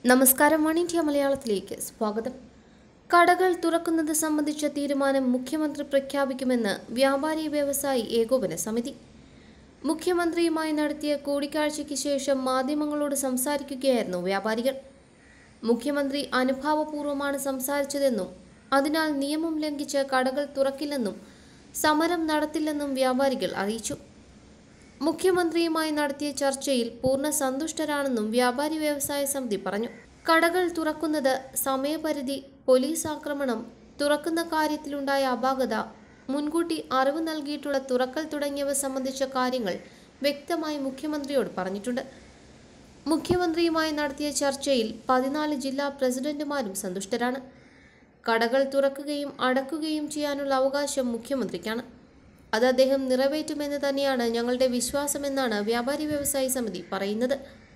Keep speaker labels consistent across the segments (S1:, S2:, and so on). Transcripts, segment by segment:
S1: നമസ്കാരം. One India മലയാളത്തിലേക്ക് സ്വാഗതം. കടകൾ തുറക്കുന്നത് സംബന്ധിച്ച തീരുമാനം മുഖ്യമന്ത്രി പ്രഖ്യാപിക്കുമെന്ന് വ്യാപാരി വ്യവസായി ഏകോപന സമിതി. മുഖ്യമന്ത്രിയുമായി നടത്തിയ കൂടിക്കാഴ്ചയ്ക്ക് ശേഷം മാധ്യമങ്ങളോട് സംസാരിക്കുകയായിരുന്നു വ്യാപാരികൾ. മുഖ്യമന്ത്രി അനുഭാവപൂർവ്വമാണ് സംസാരിച്ചതെന്നും അതിനാൽ നിയമം ലംഘിച്ച് കടകൾ തുറക്കില്ലെന്നും സമരം നടത്തില്ലെന്നും വ്യാപാരികൾ അറിയിച്ചു. മുഖ്യമന്ത്രിയുമായി നടത്തിയ ചർച്ചയിൽ പൂർണ്ണ സന്തുഷ്ടരാണെന്നും വ്യാപാരി വ്യവസായ സമിതി പറഞ്ഞു. കടകൾ തുറക്കുന്നത്, സമയപരിധി, പോലീസ് ആക്രമണം, തുറക്കുന്ന കാര്യത്തിലുണ്ടായ അപാകത, മുൻകൂട്ടി അറിവ് നൽകിയിട്ടുള്ള തുറക്കൽ തുടങ്ങിയവ സംബന്ധിച്ച കാര്യങ്ങൾ വ്യക്തമായി മുഖ്യമന്ത്രിയോട് പറഞ്ഞിട്ടുണ്ട്. മുഖ്യമന്ത്രിയുമായി നടത്തിയ ചർച്ചയിൽ 14 ജില്ലാ പ്രസിഡന്റുമാരും സന്തുഷ്ടരാണ്. കടകൾ തുറക്കുകയും അടക്കുകയും ചെയ്യാനുള്ള അവകാശം മുഖ്യമന്ത്രിക്കാണ്. അത് അദ്ദേഹം നിറവേറ്റുമെന്ന് തന്നെയാണ് ഞങ്ങളുടെ വിശ്വാസമെന്നാണ് വ്യാപാരി വ്യവസായി സമിതി പറയുന്നത്.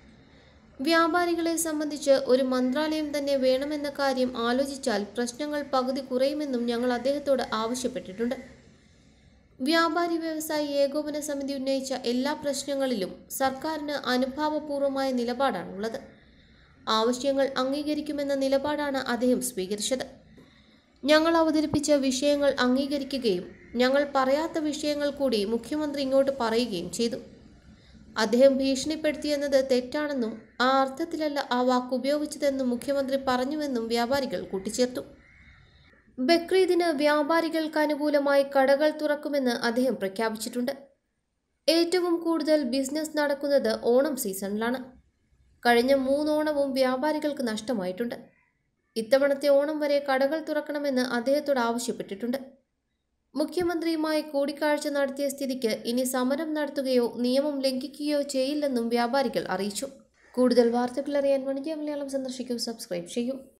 S1: വ്യാപാരികളെ സംബന്ധിച്ച് ഒരു മന്ത്രാലയം തന്നെ വേണമെന്ന കാര്യം ആലോചിച്ചാൽ പ്രശ്നങ്ങൾ പകുതി കുറയുമെന്നും ഞങ്ങൾ അദ്ദേഹത്തോട് ആവശ്യപ്പെട്ടിട്ടുണ്ട്. വ്യാപാരി വ്യവസായി ഏകോപന സമിതി ഉന്നയിച്ച എല്ലാ പ്രശ്നങ്ങളിലും സർക്കാരിന് അനുഭാവപൂർവമായ നിലപാടാണുള്ളത്. ആവശ്യങ്ങൾ അംഗീകരിക്കുമെന്ന നിലപാടാണ് അദ്ദേഹം സ്വീകരിച്ചത്. ഞങ്ങൾ അവതരിപ്പിച്ച വിഷയങ്ങൾ അംഗീകരിക്കുകയും ഞങ്ങൾ പറയാത്ത വിഷയങ്ങൾ കൂടി മുഖ്യമന്ത്രി ഇങ്ങോട്ട് പറയുകയും ചെയ്തു. അദ്ദേഹം ഭീഷണിപ്പെടുത്തിയെന്നത് തെറ്റാണെന്നും ആ അർത്ഥത്തിലല്ല ആ വാക്ക് ഉപയോഗിച്ചതെന്നും മുഖ്യമന്ത്രി പറഞ്ഞുവെന്നും വ്യാപാരികൾ കൂട്ടിച്ചേർത്തു. ബക്രീദിന് വ്യാപാരികൾക്ക് അനുകൂലമായി കടകൾ തുറക്കുമെന്ന് അദ്ദേഹം പ്രഖ്യാപിച്ചിട്ടുണ്ട്. ഏറ്റവും കൂടുതൽ ബിസിനസ് നടക്കുന്നത് ഓണം സീസണിലാണ്. കഴിഞ്ഞ 3 ഓണവും വ്യാപാരികൾക്ക് നഷ്ടമായിട്ടുണ്ട്. ഇത്തവണത്തെ ഓണം വരെ കടകൾ തുറക്കണമെന്ന് അദ്ദേഹത്തോട് ആവശ്യപ്പെട്ടിട്ടുണ്ട്. മുഖ്യമന്ത്രിയുമായി കൂടിക്കാഴ്ച നടത്തിയ സ്ഥിതിക്ക് ഇനി സമരം നടത്തുകയോ നിയമം ലംഘിക്കുകയോ ചെയ്യില്ലെന്നും വ്യാപാരികൾ അറിയിച്ചു. കൂടുതൽ വാർത്തകൾ അറിയാൻ വൺ ഇന്ത്യ മലയാളം സന്ദർശിക്കൂ, സബ്സ്ക്രൈബ് ചെയ്യൂ.